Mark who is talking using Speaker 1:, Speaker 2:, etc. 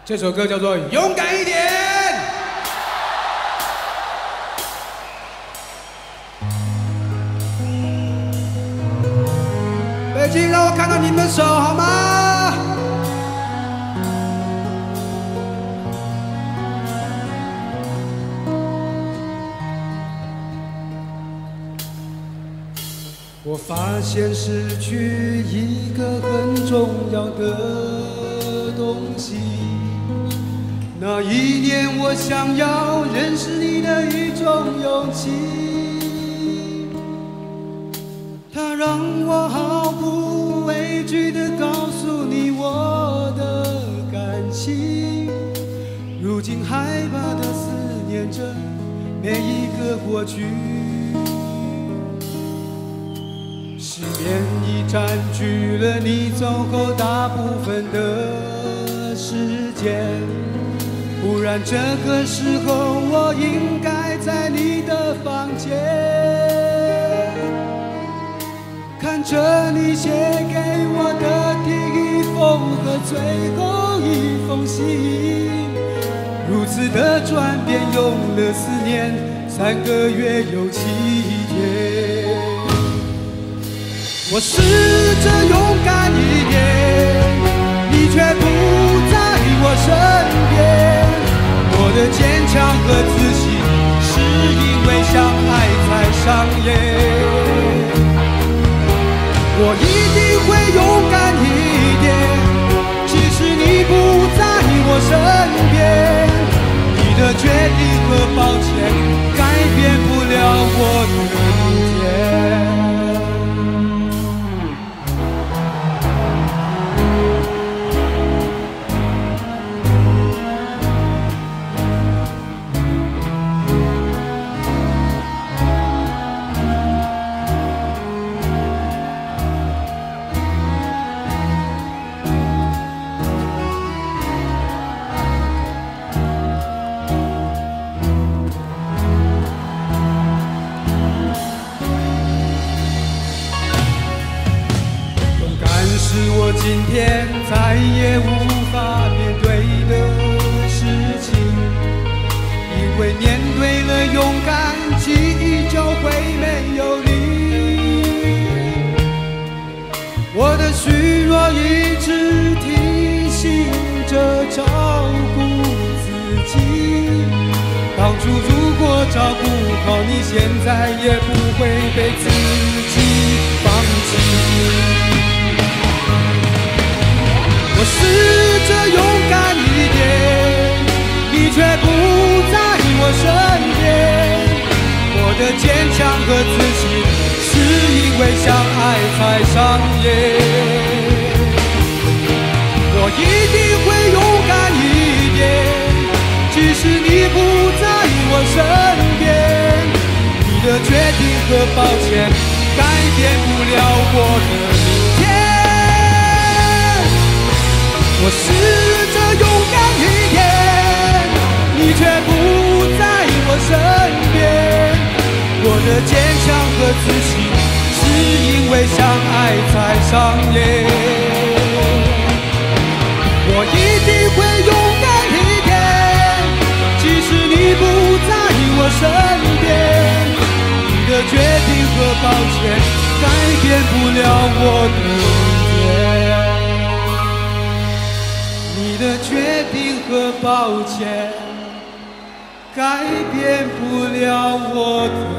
Speaker 1: 这首歌叫做《勇敢一点》。北京，让我看到你们的手好吗？我发现失去一个很重要的东西。那一年，我想要认识你的一种勇气，它让我毫不畏惧地告诉你我的感情。如今害怕地思念着每一个过去。失眠已占据了你走后大部分的时间，不然这个时候我应该在你的房间，看着你写给我的第一封和最后一封信，如此的转变用了4年3个月又7天。我试着勇敢一点，你却不在我身边。我的坚强和自信，是因为相爱才上演。我一定会勇敢一点，即使你不在我身边。你的决定和抱歉，改变不了我的明天。是我今天再也无法面对的事情，因为面对了勇敢，记忆就会没有你。我的虚弱一直提醒着照顾自己，当初如果照顾好你，现在也不会被自己放弃。我试着勇敢一点，你却不在我身边。我的坚强和自信，是因为相爱才上演。我一定会勇敢一点，即使你不在我身边。你的决定和抱歉，改变不了我的明天。我试着勇敢一点，你却不在我身边。我的坚强和自信，是因为相爱才上演。我一定会勇敢一点，即使你不在我身边。你的决定和抱歉，改变不了我的明天。你的决定和抱歉，改变不了我的